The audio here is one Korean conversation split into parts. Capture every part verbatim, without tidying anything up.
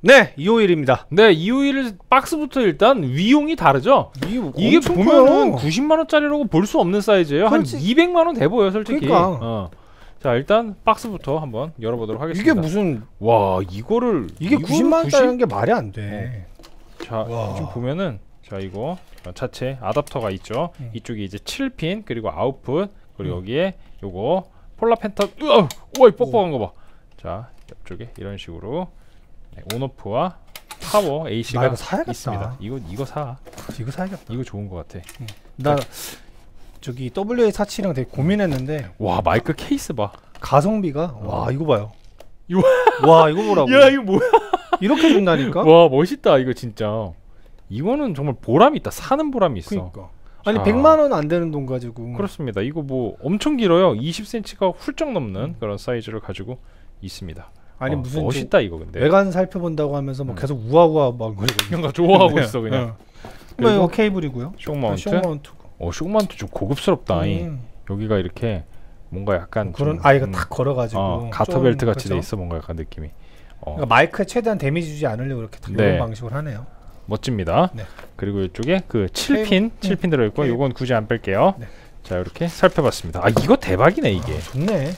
네, 이오일입니다. 네, 이오일 박스부터 일단 위용이 다르죠? 이게, 이게 보면은 구십만 원짜리라고 볼 수 없는 사이즈예요. 그렇지. 한 이백만 원 돼 보여, 솔직히. 그러니까. 어. 자, 일단 박스부터 한번 열어보도록 하겠습니다. 이게 무슨 와, 이거를 이게 구십만 원짜리라는 게 말이 안 돼. 어. 자, 와. 지금 보면은 자, 이거 차체 아답터가 있죠. 음. 이쪽에 이제 칠 핀 그리고 아웃풋 그리고 음. 여기에 요거 폴라 펜타 우와, 우와 이 뻑뻑한 거 봐. 자, 옆쪽에 이런 식으로 네, 온오프와 파워 에이씨가 이거 사야겠다. 있습니다. 이거 이거 사. 이거 사야겠다. 이거 좋은 거 같아. 응. 나 저기 더블유에이 사십칠이랑 되게 고민했는데 와, 마이크 케이스 봐. 가성비가 어. 와 이거 봐요. 이거 와 이거 보라고. 야, 이거 뭐야? 이렇게 준다니까? 와, 멋있다. 이거 진짜. 이거는 정말 보람이 있다. 사는 보람이 있어. 그러니까. 아니 자. 백만 원 안 되는 돈 가지고. 그렇습니다. 이거 뭐 엄청 길어요. 이십 센티미터가 훌쩍 넘는 음. 그런 사이즈를 가지고 있습니다. 아니 어, 무슨 멋있다 이거 근데. 외관 살펴본다고 하면서 뭐 음. 계속 우아우아 막 그러고 그러니까 좋아하고 있어 그냥. 뭐 이거 케이블이고요. 쇼 마운트. 쇼 마운트. 어, 쇼 마운트 좀 고급스럽다. 이. 음. 여기가 이렇게 뭔가 약간 그런 좀, 아이가 음, 탁 걸어가지고 어, 가터 좀, 벨트 같이 그쵸? 돼 있어 뭔가 약간 느낌이. 어. 그러니까 마이크에 최대한 데미지 주지 않으려고 이렇게 딱 네. 이런 방식으로 하네요. 멋집니다. 네. 그리고 이쪽에 그 칠 핀, 칠 핀 들어있고 케이블. 요건 굳이 안 뺄게요. 네. 자, 이렇게 살펴봤습니다. 아, 이거 대박이네 이게. 아, 좋네.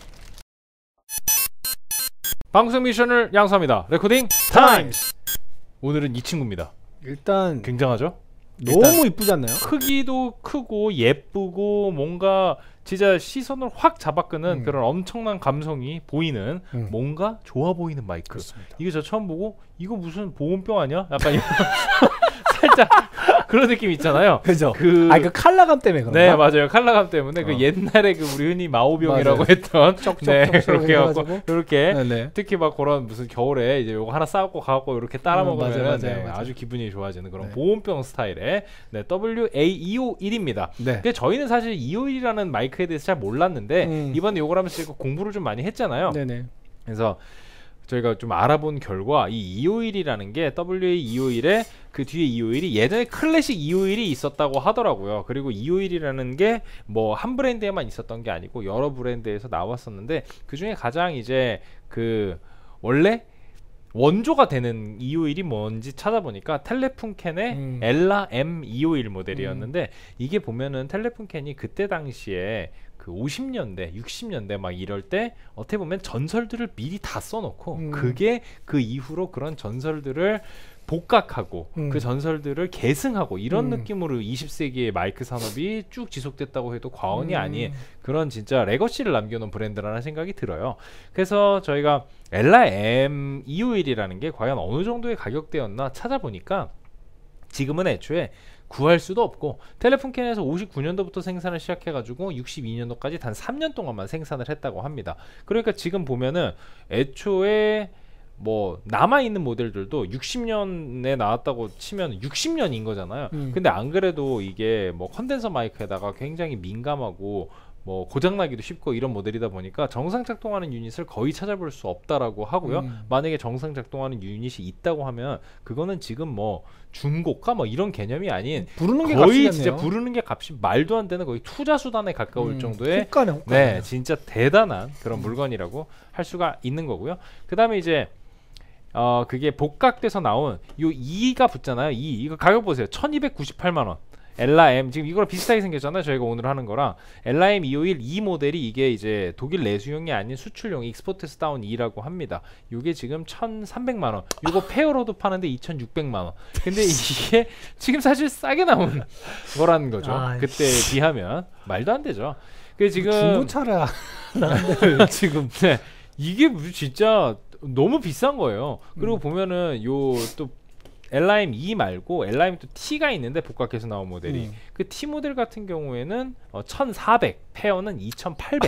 방송 미션을 양수합니다. 레코딩 타임스. 오늘은 이 친구입니다. 일단 굉장하죠? 너무 이쁘지 않나요? 크기도 크고 예쁘고 뭔가 진짜 시선을 확 잡아끄는 음. 그런 엄청난 감성이 보이는 음. 뭔가 좋아 보이는 마이크. 그렇습니다. 이게 저 처음 보고 이거 무슨 보온병 아니야? 약간 이런 살짝 그런 느낌 있잖아요. 그죠? 그 아, 그 컬러감 때문에 그런가? 네, 맞아요. 컬러감 때문에 어. 그 옛날에 그 우리 흔히 마오병이라고 맞아요. 했던 쩍쩍 네, 쩍쩍 이렇게 갖고 해가지고. 이렇게 네네. 특히 막 그런 무슨 겨울에 이제 요거 하나 싸갖고 가갖고 이렇게 따라 음, 먹으면 맞아요, 맞아요, 네, 맞아요. 아주 기분이 좋아지는 그런 네. 보온병 스타일의 네, 더블유 에이 이오일입니다. 네. 근데 저희는 사실 이오일이라는 마이크에 대해서 잘 몰랐는데 음. 이번에 요걸 하면서 제가 공부를 좀 많이 했잖아요. 네네. 그래서 저희가 좀 알아본 결과 이 이오일이라는 게 더블유 에이 이오일의 그 뒤에 이오일이 예전에 클래식 이오일이 있었다고 하더라고요. 그리고 이오일이라는 게 뭐 한 브랜드에만 있었던 게 아니고 여러 브랜드에서 나왔었는데 그 중에 가장 이제 그 원래 원조가 되는 이오일이 뭔지 찾아보니까 텔레푼캔의 음. 엘라 엠 이오일 모델이었는데 음. 이게 보면은 텔레푼캔이 그때 당시에 그 오십 년대, 육십 년대 막 이럴 때 어떻게 보면 전설들을 미리 다 써놓고 음. 그게 그 이후로 그런 전설들을 복각하고 음. 그 전설들을 계승하고 이런 음. 느낌으로 이십 세기의 마이크 산업이 쭉 지속됐다고 해도 과언이 음. 아닌 그런 진짜 레거시를 남겨놓은 브랜드라는 생각이 들어요. 그래서 저희가 엘라 엠 이오일이라는 게 과연 어느 정도의 가격대였나 찾아보니까 지금은 애초에 구할 수도 없고 텔레푼캔에서 오십구 년도부터 생산을 시작해가지고 육십이 년도까지 단 삼 년 동안만 생산을 했다고 합니다. 그러니까 지금 보면은 애초에 뭐 남아있는 모델들도 육십 년에 나왔다고 치면 육십 년인 거잖아요. 음. 근데 안 그래도 이게 뭐 컨덴서 마이크에다가 굉장히 민감하고 뭐 고장나기도 쉽고 이런 모델이다 보니까 정상 작동하는 유닛을 거의 찾아볼 수 없다라고 하고요. 음. 만약에 정상 작동하는 유닛이 있다고 하면 그거는 지금 뭐 중고가 뭐 이런 개념이 아닌 부르는 게 거의 값이겠네요. 진짜 부르는 게 값이 말도 안 되는 거의 투자 수단에 가까울 음, 정도의 호가네, 호가네. 네, 진짜 대단한 그런 물건이라고 할 수가 있는 거고요. 그 다음에 이제 어 그게 복각돼서 나온 요 이가 붙잖아요. 이 이거 가격 보세요. 천이백구십팔만 원. 엘라 엠 지금 이거랑 비슷하게 생겼잖아요. 저희가 오늘 하는 거랑 엘라 엠 이오일 이 모델이 이게 이제 독일 내수용이 아닌 수출용 익스포트스 다운 이라고 합니다. 이게 지금 천삼백만 원. 이거 페어로도 파는데 이천육백만 원. 근데 이게 지금 사실 싸게 나온 거라는 거죠. 아, 그때에 비하면 말도 안 되죠. 그 지금 중고차라 지금 네, 이게 무슨 진짜 너무 비싼 거예요. 그리고 음. 보면은 요 또 엘라 엠 이 말고 엘라 엠 또 T가 있는데 복각해서 나온 모델이 음. 그 T 모델 같은 경우에는 어, 천사백, 페어는 이천팔백.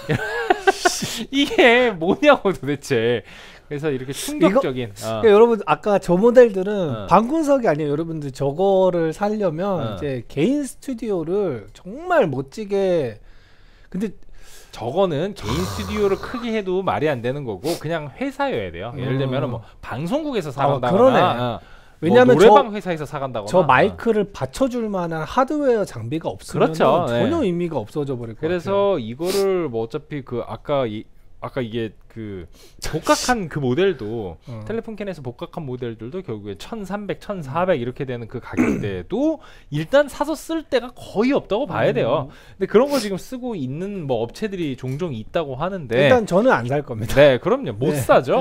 이게 뭐냐고 도대체. 그래서 이렇게 충격적인 어. 그러니까 여러분 아까 저 모델들은 어. 방군석이 아니에요. 여러분들 저거를 살려면 어. 이제 개인 스튜디오를 정말 멋지게 근데 저거는 개인 스튜디오를 크게 해도 말이 안 되는 거고 그냥 회사여야 돼요. 예를 들면 뭐 방송국에서 사간다거나 그러네. 어, 왜냐면 뭐 노래방 저- 회사에서 사간다거나 저 어. 마이크를 받쳐줄 만한 하드웨어 장비가 없으면 그렇죠. 전혀 네. 의미가 없어져 버릴 것 같아요. 그래서 이거를 뭐 어차피 그 아까 이 아까 이게 그 복각한 그 모델도 어. 텔레폰캔에서 복각한 모델들도 결국에 천삼백, 천사백 이렇게 되는 그 가격대도 일단 사서 쓸 때가 거의 없다고 봐야 돼요. 근데 그런 거 지금 쓰고 있는 뭐 업체들이 종종 있다고 하는데 일단 저는 안 살 겁니다. 네, 그럼요. 못 네. 사죠.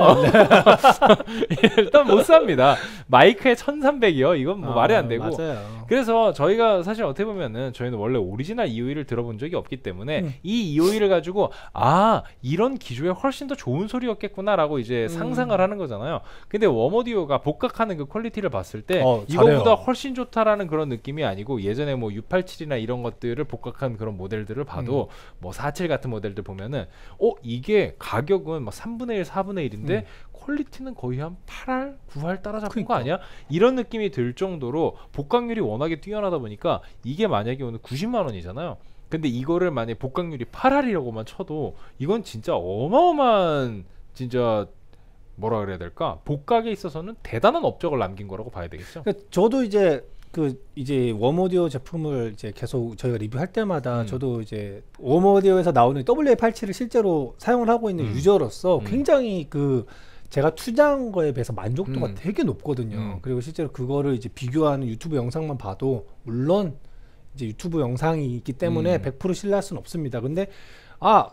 일단 못 삽니다. 마이크에 천삼백이요. 이건 뭐 아, 말이 안 되고. 맞아요. 그래서 저희가 사실 어떻게 보면은 저희는 원래 오리지널 이오이를 들어본 적이 없기 때문에 음. 이 이오이를 가지고 아 이런 기조에 훨씬 더 좋은 소리였겠구나라고 이제 음. 상상을 하는 거잖아요. 근데 웜오디오가 복각하는 그 퀄리티를 봤을 때 어, 이거보다 잘해요. 훨씬 좋다라는 그런 느낌이 아니고 예전에 뭐 육팔칠이나 이런 것들을 복각한 그런 모델들을 봐도 음. 뭐 사칠 같은 모델들 보면은 어 이게 가격은 막 삼분의 일, 사분의 일인데 음. 퀄리티는 거의 한 팔 할, 구 할 따라잡은 그러니까. 거 아니야? 이런 느낌이 들 정도로 복각률이 워낙에 뛰어나다 보니까 이게 만약에 오늘 구십만 원이잖아요. 근데 이거를 만약에 복각률이 팔 할이라고만 쳐도 이건 진짜 어마어마한 진짜 뭐라 그래야 될까? 복각에 있어서는 대단한 업적을 남긴 거라고 봐야 되겠죠. 그러니까 저도 이제 그 이제 웜오디오 제품을 이제 계속 저희가 리뷰할 때마다 음. 저도 이제 웜오디오에서 나오는 더블유에이 팔십칠을 실제로 사용을 하고 있는 음. 유저로서 음. 굉장히 그 제가 투자한 거에 비해서 만족도가 음. 되게 높거든요. 음. 그리고 실제로 그거를 이제 비교하는 유튜브 영상만 봐도 물론 이제 유튜브 영상이 있기 때문에 음. 백 퍼센트 신뢰할 수는 없습니다. 근데 아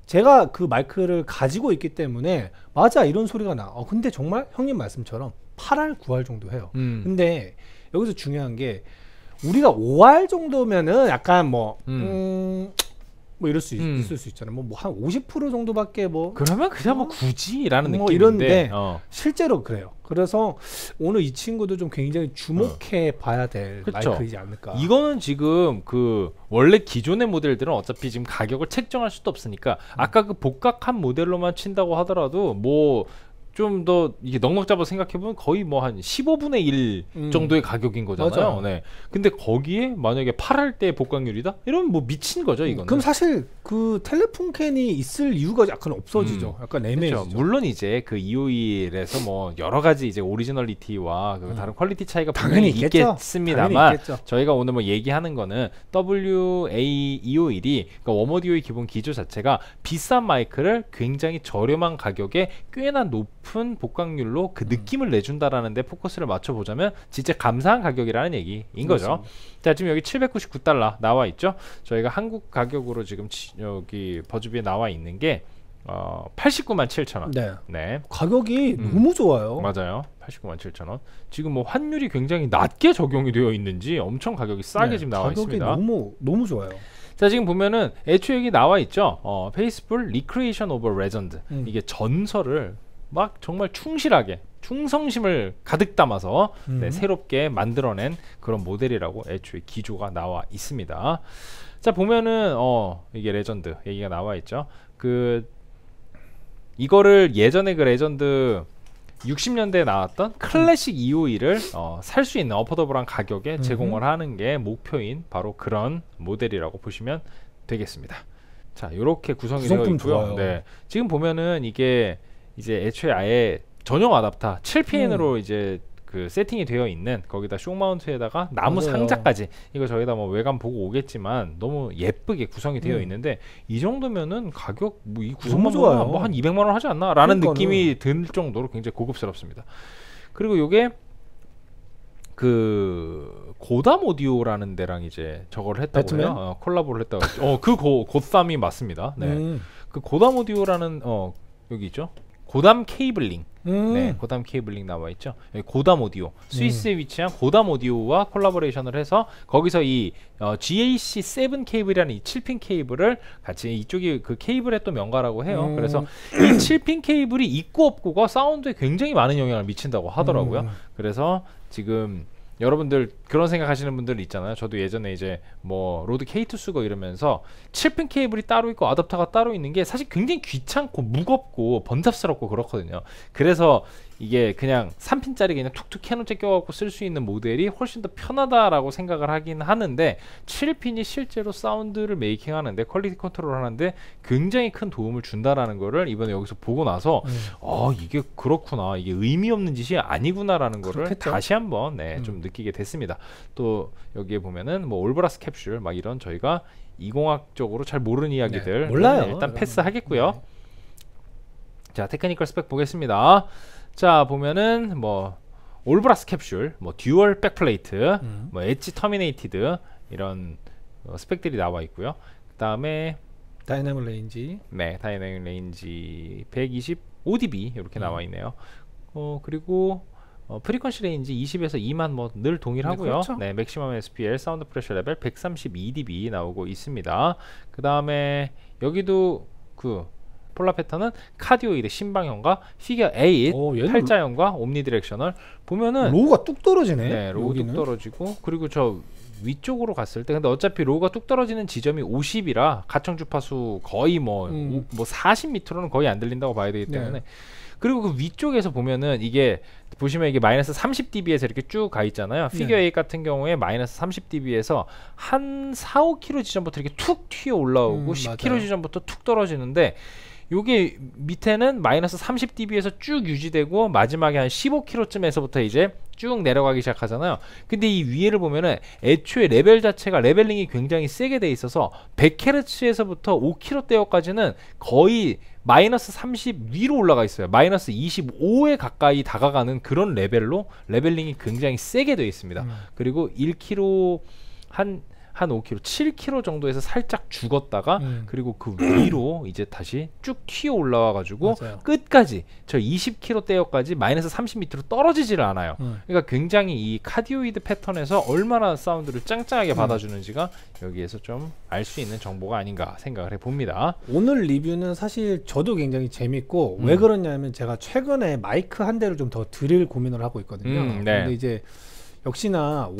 제가 그 마이크를 가지고 있기 때문에 맞아 이런 소리가 나. 어, 근데 정말 형님 말씀처럼 팔 할, 구 할 정도 해요. 음. 근데 여기서 중요한 게 우리가 오 할 정도면은 약간 뭐 음. 음, 뭐 이럴 수 있, 음. 있을 수 있잖아요. 뭐 한 오십 퍼센트 정도밖에 뭐 그러면 그냥 뭐 굳이라는 뭐 느낌인데 이런데 어. 실제로 그래요. 그래서 오늘 이 친구도 좀 굉장히 주목해 봐야 될 그쵸. 마이크이지 않을까. 이거는 지금 그 원래 기존의 모델들은 어차피 지금 가격을 책정할 수도 없으니까 아까 그 복각한 모델로만 친다고 하더라도 뭐 좀 더 이게 넉넉 잡아 생각해보면 거의 뭐 한 십오분의 일 음. 정도의 가격인 거잖아요. 맞아요. 네. 근데 거기에 만약에 팔 할 때 복각률이다? 이러면 뭐 미친 거죠, 이거는. 그럼 사실 그 텔레폰 캔이 있을 이유가 약간 없어지죠. 음. 약간 그렇죠. 애매해지죠. 물론 이제 그 이오이에서 뭐 여러 가지 이제 오리지널리티와 그 음. 다른 퀄리티 차이가 당연히 분명히 있겠죠. 있겠습니다만 당연히 있겠죠. 저희가 오늘 뭐 얘기하는 거는 더블유에이 이오일이 그러니까 웜오디오의 기본 기조 자체가 비싼 마이크를 굉장히 저렴한 가격에 꽤나 높은 복각률로 그 느낌을 내준다라는 데 포커스를 맞춰보자면 진짜 감사한 가격이라는 얘기인 거죠. 그렇습니다. 자, 지금 여기 칠백구십구 달러 나와 있죠. 저희가 한국 가격으로 지금 치, 여기 버즈비에 나와 있는 게 어, 팔십구만 칠천 원. 네. 네. 가격이 음. 너무 좋아요. 맞아요. 팔십구만 칠천 원. 지금 뭐 환율이 굉장히 낮게 적용이 되어 있는지 엄청 가격이 싸게 네, 지금 나와 가격이 있습니다. 너무 너무 좋아요. 자, 지금 보면은 애초에 여기 나와 있죠. 어, 페이스풀 리크리에이션 오브 레전드. 음. 이게 전설을 막 정말 충실하게 충성심을 가득 담아서 음. 네, 새롭게 만들어낸 그런 모델이라고 애초에 기조가 나와 있습니다. 자, 보면은 어 이게 레전드 얘기가 나와 있죠. 그 이거를 예전에 그 레전드 육십 년대에 나왔던 클래식 이오이를 어, 살 수 있는 어포더블한 가격에 음흠. 제공을 하는 게 목표인 바로 그런 모델이라고 보시면 되겠습니다. 자, 이렇게 구성이 되어 구성품 있고요. 좋아요. 네, 지금 보면은 이게 이제 애초에 아예 전용 아답터 칠 피엔으로 음. 이제 그 세팅이 되어 있는 거기다 쇼 마운트에다가 나무 맞아요. 상자까지 이거 저희다 뭐 외관 보고 오겠지만 너무 예쁘게 구성이 되어 음. 있는데 이 정도면은 가격 뭐 이 구성만 너무 좋아요. 뭐한 이백만 원 하지 않나? 라는 그러니까는. 느낌이 들 정도로 굉장히 고급스럽습니다. 그리고 요게 그 고담 오디오라는 데랑 이제 저거를 했다고 배트맨? 해요. 어, 콜라보를 했다고. 어그 고담이 맞습니다. 네. 음. 그 고담 오디오라는 어 여기 있죠. 고담 케이블링. 음. 네, 고담 케이블링 나와 있죠. 여기 고담 오디오, 스위스에 위치한 고담 오디오와 콜라보레이션을 해서 거기서 이 어, 지에이씨 세븐 케이블이라는 이 칠 핀 케이블을 같이 이쪽이 그 케이블의 또 명가라고 해요. 음. 그래서 이 칠 핀 케이블이 있고 없고가 사운드에 굉장히 많은 영향을 미친다고 하더라고요. 음. 그래서 지금 여러분들 그런 생각하시는 분들 있잖아요. 저도 예전에 이제 뭐 로드 케이 투 쓰고 이러면서 칠 핀 케이블이 따로 있고 어댑터가 따로 있는 게 사실 굉장히 귀찮고 무겁고 번잡스럽고 그렇거든요. 그래서 이게 그냥 삼 핀짜리 그냥 툭툭 캐논째 껴갖고 쓸 수 있는 모델이 훨씬 더 편하다라고 생각을 하긴 하는데 칠 핀이 실제로 사운드를 메이킹하는데 퀄리티 컨트롤 하는데 굉장히 큰 도움을 준다라는 거를 이번에 여기서 보고 나서 음. 아 이게 그렇구나, 이게 의미 없는 짓이 아니구나라는 거를 그렇겠죠. 다시 한번 네, 음. 좀 느끼게 됐습니다. 또 여기에 보면은 뭐 올브라스 캡슐 막 이런 저희가 이공학적으로 잘 모르는 이야기들 네, 몰라요. 일단 패스하겠고요. 네. 자, 테크니컬 스펙 보겠습니다. 자, 보면은 뭐 올브라스 캡슐, 뭐 듀얼 백플레이트, 음. 뭐 엣지 터미네이티드 이런 어, 스펙들이 나와 있고요. 그 다음에 다이내믹 레인지. 네, 다이내믹 레인지 백이십오 디비 이렇게 음. 나와 있네요. 어, 그리고 어, 프리퀀시 레인지 이십에서 이만 뭐 늘 동일하고요. 네, 그렇죠. 네, 맥시멈 에스피엘 사운드 프레셔 레벨 백삼십이 디비 나오고 있습니다. 그 다음에 여기도 그 폴라 패턴은 카디오이드 신방향과 피겨 에잇 오, 얘는 팔자형과 옴니 디렉셔널 보면은 로우가 뚝 떨어지네. 네, 로우 뚝 여기는. 떨어지고 그리고 저 위쪽으로 갔을 때 근데 어차피 로우가 뚝 떨어지는 지점이 오십이라 가청 주파수 거의 뭐 음. 뭐 사십 미터로는 거의 안 들린다고 봐야 되기 때문에 네. 그리고 그 위쪽에서 보면은 이게 보시면 이게 마이너스 삼십 디비에서 이렇게 쭉 가 있잖아요. 피겨 네. 에잇 같은 경우에 마이너스 삼십 디비에서 한 사, 오 킬로미터 지점부터 이렇게 툭 튀어 올라오고 음, 십 맞아요. 킬로미터 지점부터 툭 떨어지는데 요게 밑에는 마이너스 삼십 디비에서 쭉 유지되고 마지막에 한 십오 킬로미터쯤에서부터 이제 쭉 내려가기 시작하잖아요. 근데 이 위에를 보면은 애초에 레벨 자체가 레벨링이 굉장히 세게 돼 있어서 백 헤르츠에서부터 오 킬로미터대까지는 거의 마이너스 삼십 위로 올라가 있어요. 마이너스 이십오에 가까이 다가가는 그런 레벨로 레벨링이 굉장히 세게 되어 있습니다. 음. 그리고 일 킬로미터 한 한 오 킬로미터, 칠 킬로미터 정도에서 살짝 죽었다가 음. 그리고 그 위로 이제 다시 쭉 튀어 올라와 가지고 맞아요. 끝까지 저 이십 킬로미터대까지 마이너스 삼십 미터로 떨어지지를 않아요. 음. 그러니까 굉장히 이 카디오이드 패턴에서 얼마나 사운드를 짱짱하게 음. 받아주는지가 여기에서 좀 알 수 있는 정보가 아닌가 생각을 해봅니다. 오늘 리뷰는 사실 저도 굉장히 재밌고 음. 왜 그러냐면 제가 최근에 마이크 한 대를 좀 더 드릴 고민을 하고 있거든요. 음, 네. 근데 이제 역시나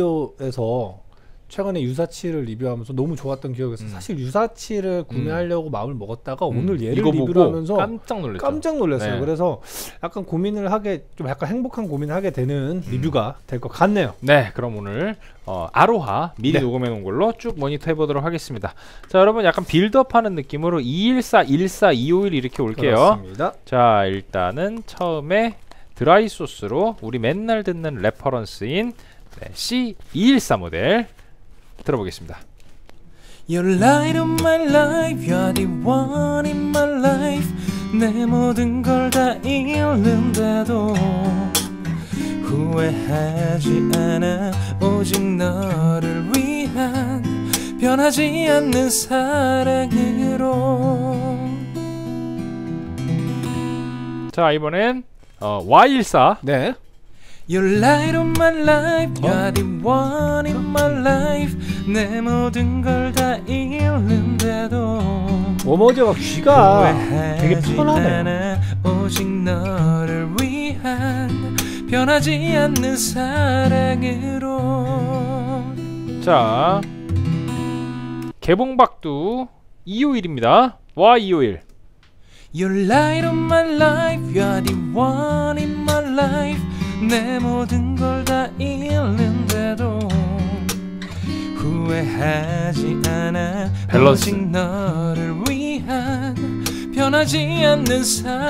옴오디오에서 최근에 유사치를 리뷰하면서 너무 좋았던 기억에서 음. 사실 유사치를 구매하려고 마음을 먹었다가 음. 오늘 얘를 이거 리뷰를 보고 하면서 깜짝 놀랐죠. 깜짝 놀랐어요. 네. 그래서 약간 고민을 하게 좀 약간 행복한 고민을 하게 되는 음. 리뷰가 될 것 같네요. 네, 그럼 오늘 어, 아로하 미리 네. 녹음해 놓은 걸로 쭉 모니터 해보도록 하겠습니다. 자, 여러분 약간 빌드업하는 느낌으로 이일사, 일사, 이오일 이렇게 올게요. 그렇습니다. 자, 일단은 처음에 드라이 소스로 우리 맨날 듣는 레퍼런스인 네, 씨 이일사 모델 들어보겠습니다. You're light of my life, you're the one in my life. 내 모든 걸 다 잃는데도 후회하지 않아. 오직 너를 위한 변하지 않는 사랑으로. 자, 이번엔 어, 와이일사 네. You're light of my life, you're the one in my life. 내 모든 걸 다 잃는데도 옴오디오가 귀가 되게 후회하지 편하네요. 않아. 오직 너를 위한 변하지 않는 사랑으로. 자, 개봉박두 이오일입니다. 와 이오일. You're light of my life, you're the one in my life. 내 모든 걸 다 잃는데도 후회하지 않아. 밸런스. 오직 너를 위한 변하지 않는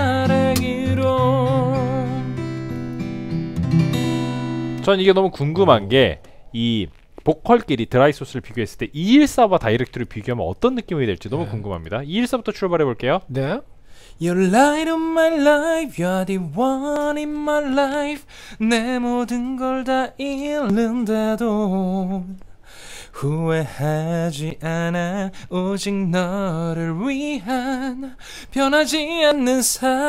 사랑으로. 전 이게 너무 궁금한 게 이 보컬끼리 드라이 소스를 비교했을 때 이일사와 다이렉트를 비교하면 어떤 느낌이 될지 너무 네. 궁금합니다. 이일사부터 출발해 볼게요. 네. You're light of my life, you're the one in my life. 내 모든 걸 다 잃는데도 후회하지 않아. 오직 너를 위한 변하지 않는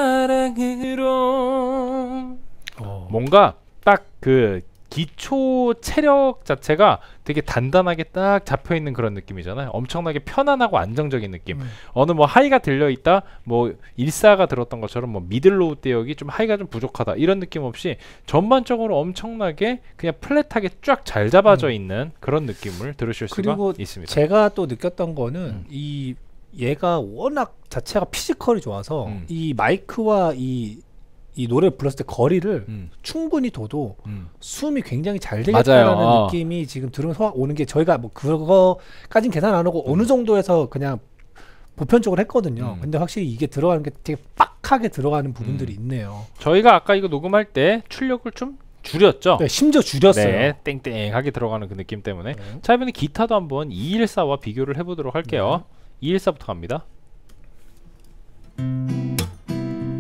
사랑으로. 어. 뭔가 딱 그 기초 체력 자체가 되게 단단하게 딱 잡혀 있는 그런 느낌이잖아요. 엄청나게 편안하고 안정적인 느낌. 음. 어느 뭐 하이가 들려 있다, 뭐 일사가 들었던 것처럼 뭐 미들로우 대역이 좀 하이가 좀 부족하다 이런 느낌 없이 전반적으로 엄청나게 그냥 플랫하게 쫙 잘 잡아져 음. 있는 그런 느낌을 들으실 수가 그리고 있습니다. 제가 또 느꼈던 거는 음. 이 얘가 워낙 자체가 피지컬이 좋아서 음. 이 마이크와 이 이 노래를 불렀을 때 거리를 음, 충분히 둬도 음. 숨이 굉장히 잘 맞아요. 되겠다라는 어. 느낌이 지금 들으면서 오는 게 저희가 뭐 그거까진 계산 안 하고 음. 어느 정도에서 그냥 보편적으로 했거든요. 음. 근데 확실히 이게 들어가는 게 되게 빡하게 들어가는 부분들이 음. 있네요. 저희가 아까 이거 녹음할 때 출력을 좀 줄였죠. 네, 심지어 줄였어요. 네, 땡땡하게 들어가는 그 느낌 때문에. 네. 자, 이번에 기타도 한번 이일사와 비교를 해보도록 할게요. 네. 이일사부터 갑니다.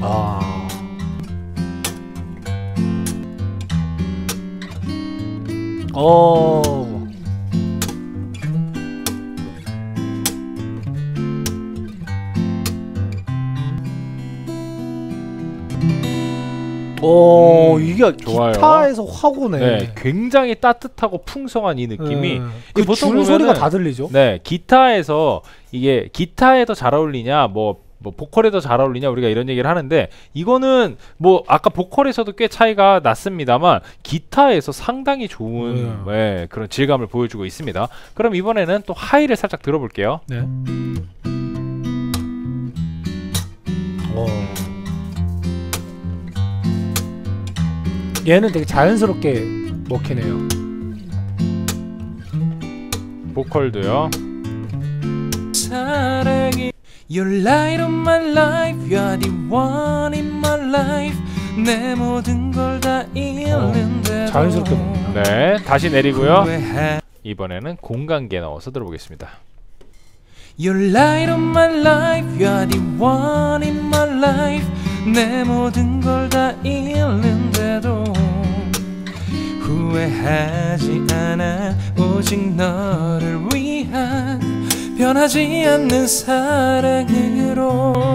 아. 어. 오, 음, 이게 좋아요. 기타에서 확 오네. 네, 굉장히 따뜻하고 풍성한 이 느낌이 네. 이게 그 줄 소리가 다 들리죠. 네, 기타에서 이게 기타에 더 잘 어울리냐 뭐 뭐 보컬에 더 잘 어울리냐 우리가 이런 얘기를 하는데 이거는 뭐 아까 보컬에서도 꽤 차이가 났습니다만 기타에서 상당히 좋은 음. 네, 그런 질감을 보여주고 있습니다. 그럼 이번에는 또 하이를 살짝 들어볼게요. 네. 어. 얘는 되게 자연스럽게 먹히네요. 보컬도요. 사랑이 You're light of my life, you're the one in my life. 내 모든 걸 다 잃는데도 어, 자연스럽게 먹는다. 네, 다시 내리고요. 후회해. 이번에는 공간계 넣어서 들어보겠습니다. You're light of my life, you're the one in my life. 내 모든 걸 다 잃는데도 후회하지 않아. 오직 너를 위한 변하지 않는 사랑으로.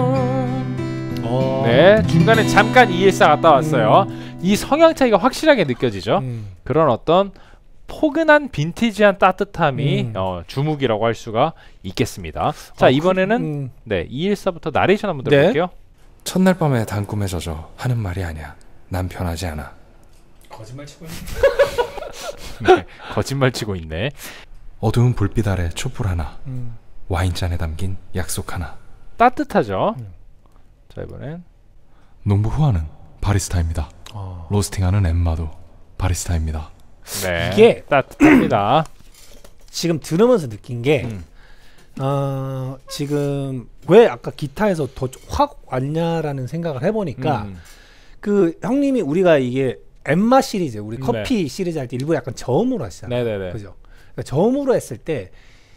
어. 네, 중간에 잠깐 이일사 갔다 왔어요. 음. 이 성향 차이가 확실하게 느껴지죠. 음. 그런 어떤 포근한 빈티지한 따뜻함이 음. 어, 주목이라고 할 수가 있겠습니다. 자, 아, 이번에는 그, 음. 네, 이일사부터 나레이션 한번 네. 들어볼게요. 첫날 밤에 단 꿈에 젖어 하는 말이 아니야. 난 변하지 않아. 거짓말 치고 있네. 네, 거짓말 치고 있네. 어두운 불빛 아래 촛불 하나. 음. 와인잔에 담긴 약속 하나. 따뜻하죠. 음. 자, 이번엔 농부 후아는 바리스타입니다. 어. 로스팅하는 엠마도 바리스타입니다. 네, 이게 따뜻합니다. 지금 들으면서 느낀 게 음. 어, 지금 왜 아까 기타에서 더 확 왔냐라는 생각을 해보니까 음. 그 형님이 우리가 이게 엠마 시리즈 우리 네. 커피 시리즈 할 때 일부 약간 저음으로 하시잖아요. 네네네. 그죠? 그러니까 저음으로 했을 때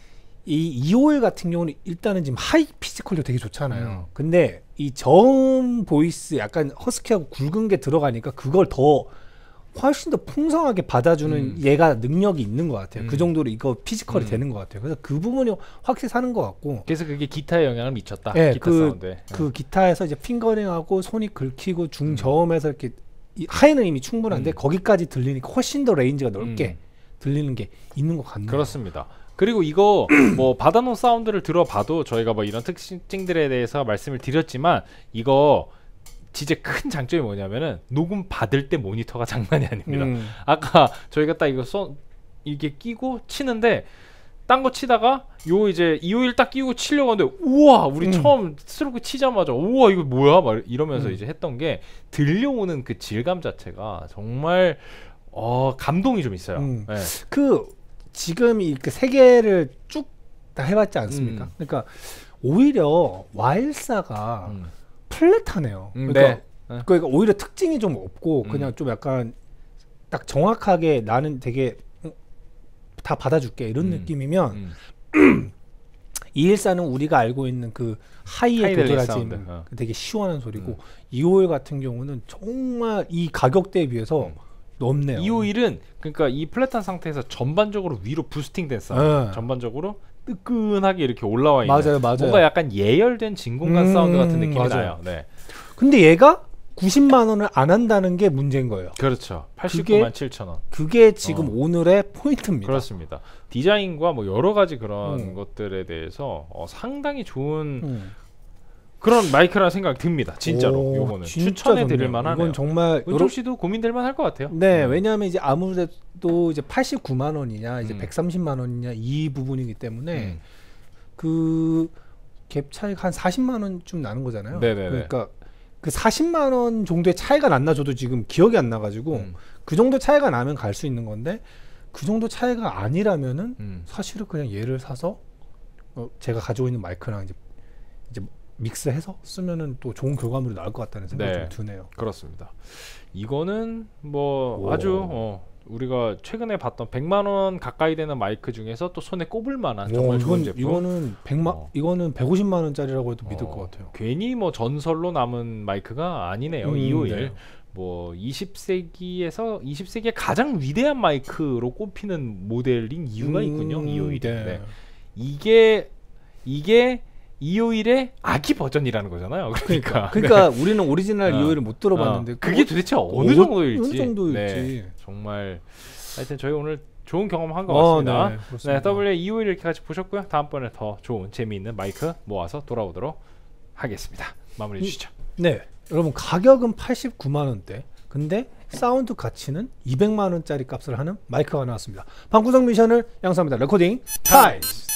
이 이오일 같은 경우는 일단은 지금 하이 피지컬도 되게 좋잖아요. 음. 근데 이 저음 보이스 약간 허스키하고 굵은 게 들어가니까 그걸 더 훨씬 더 풍성하게 받아주는 음. 얘가 능력이 있는 것 같아요. 음. 그 정도로 이거 피지컬이 음. 되는 것 같아요. 그래서 그 부분이 확실히 사는 것 같고 그래서 그게 기타에 영향을 미쳤다. 네, 기타 그- 사운드에. 그 기타에서 이제 핑거링하고 손이 긁히고 중저음에서 이렇게 이 하이는 이미 충분한데 음. 거기까지 들리니까 훨씬 더 레인지가 넓게 음. 들리는 게 있는 것 같네요. 그렇습니다. 그리고 이거 뭐 받아놓은 사운드를 들어봐도 저희가 뭐 이런 특징들에 대해서 말씀을 드렸지만 이거 진짜 큰 장점이 뭐냐면은 녹음 받을 때 모니터가 장난이 아닙니다. 음. 아까 저희가 딱 이거 써 이게 끼고 치는데 딴 거 치다가 요 이제 이오일 딱 끼고 치려고 하는데 우와 우리 음. 처음 스트로크 치자마자 우와 이거 뭐야 막 이러면서 음. 이제 했던 게 들려오는 그 질감 자체가 정말 어 감동이 좀 있어요. 음. 네. 그 지금 이그 세 개를 쭉 다 해봤지 않습니까? 음. 그러니까 오히려 와일사가 음. 플랫하네요. 음, 그러니까, 네. 네. 그러니까 오히려 특징이 좀 없고 음. 그냥 좀 약간 딱 정확하게 나는 되게 어, 다 받아줄게 이런 음. 느낌이면 음. 이일사는 우리가 알고 있는 그 하이에 하이 렐리 도달하지 사운드. 않는 어. 되게 시원한 소리고 음. 이오일 같은 경우는 정말 이 가격대에 비해서 음. 높네요. 이오일은 그러니까 이 플랫한 상태에서 전반적으로 위로 부스팅된 사운드, 네. 전반적으로 뜨끈하게 이렇게 올라와 있는 맞아요, 맞아요. 뭔가 약간 예열된 진공관 음, 사운드 같은 느낌이 맞아요. 나요. 네, 근데 얘가 구십만 원을 안 한다는 게 문제인 거예요. 그렇죠. 팔십구만 칠천 원. 그게 지금 어. 오늘의 포인트입니다. 그렇습니다. 디자인과 뭐 여러 가지 그런 음. 것들에 대해서 어, 상당히 좋은 음. 그런 마이크라는 생각이 듭니다. 진짜로 오, 요거는 진짜 추천해 드릴 좋네요. 만하네요. 이건 정말 은종 씨도 고민될 만할 것 같아요. 네, 음. 왜냐하면 이제 아무래도 이제 팔십구만 원이냐 이제 음. 백삼십만 원이냐 이 부분이기 때문에 음. 그 갭 차이가 한 사십만 원쯤 나는 거잖아요. 네네네. 그러니까 그 사십만 원 정도의 차이가 났나 저도 지금 기억이 안 나가지고 음. 그 정도 차이가 나면 갈 수 있는 건데 그 정도 차이가 아니라면은 음. 사실은 그냥 얘를 사서 어, 제가 가지고 있는 마이크랑 이제 이제 믹스해서 쓰면은 또 좋은 결과물이 나올 것 같다는 생각이 네. 좀 드네요. 그렇습니다. 이거는 뭐 오. 아주 어, 우리가 최근에 봤던 백만 원 가까이 되는 마이크 중에서 또 손에 꼽을 만한 오, 정말 이건, 좋은 제품. 이거는 백만 어. 이거는 백오십만 원짜리라고 해도 믿을 어, 것 같아요. 괜히 뭐 전설로 남은 마이크가 아니네요. 음, 이오일. 네. 뭐 이십 세기에서 이십 세기의 가장 위대한 마이크로 꼽히는 모델인 이유가 있군요. 음, 이오일이. 네. 네. 이게 이게 이오일의 아기 버전이라는 거잖아요. 그러니까. 그러니까 우리는 오리지널 어. 이오일을 못 들어봤는데 어, 그게 도대체 어느 어, 정도일지. 어느 정도일지. 네, 정말 하여튼 저희 오늘 좋은 경험한 것 어, 같습니다. 네, 네, 그렇습니다. 더블유에이 이오일 이렇게 같이 보셨고요. 다음번에 더 좋은 재미있는 마이크 모아서 돌아오도록 하겠습니다. 마무리해 주시죠. 네, 여러분 가격은 팔십구만 원대. 근데 사운드 가치는 이백만 원짜리 값을 하는 마이크가 나왔습니다. 방구석 미션을 양성합니다. 레코딩 타임.